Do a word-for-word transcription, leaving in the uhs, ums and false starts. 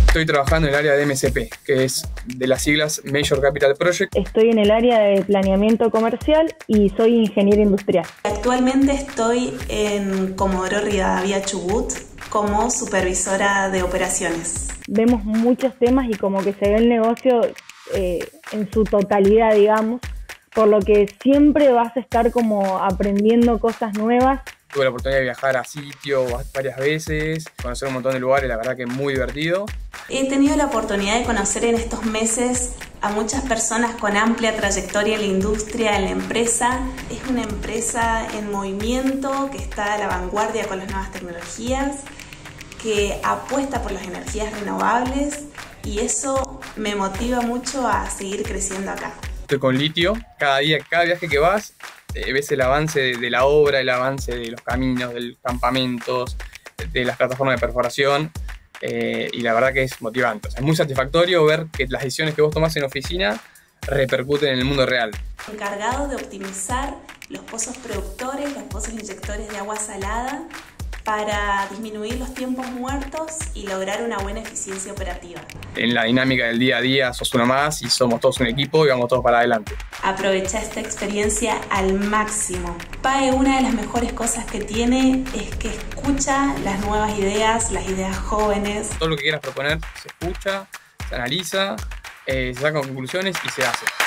Estoy trabajando en el área de M S P, que es de las siglas Major Capital Project. Estoy en el área de planeamiento comercial y soy ingeniero industrial. Actualmente estoy en Comodoro Rivadavia, Chubut, como supervisora de operaciones. Vemos muchos temas y como que se ve el negocio eh, en su totalidad, digamos, por lo que siempre vas a estar como aprendiendo cosas nuevas. Tuve la oportunidad de viajar a sitio varias veces, conocer un montón de lugares, la verdad que es muy divertido. He tenido la oportunidad de conocer en estos meses a muchas personas con amplia trayectoria en la industria, en la empresa. Es una empresa en movimiento que está a la vanguardia con las nuevas tecnologías, que apuesta por las energías renovables y eso me motiva mucho a seguir creciendo acá. Estoy con litio, cada día, cada viaje que vas, eh, ves el avance de, de la obra, el avance de los caminos, de los campamentos, de las plataformas de perforación, eh, y la verdad que es motivante. O sea, es muy satisfactorio ver que las decisiones que vos tomás en oficina repercuten en el mundo real. Encargado de optimizar los pozos productores, los pozos inyectores de agua salada, para disminuir los tiempos muertos y lograr una buena eficiencia operativa. En la dinámica del día a día sos uno más y somos todos un equipo y vamos todos para adelante. Aprovecha esta experiencia al máximo. P A E, una de las mejores cosas que tiene es que escucha las nuevas ideas, las ideas jóvenes. Todo lo que quieras proponer se escucha, se analiza, eh, se sacan conclusiones y se hace.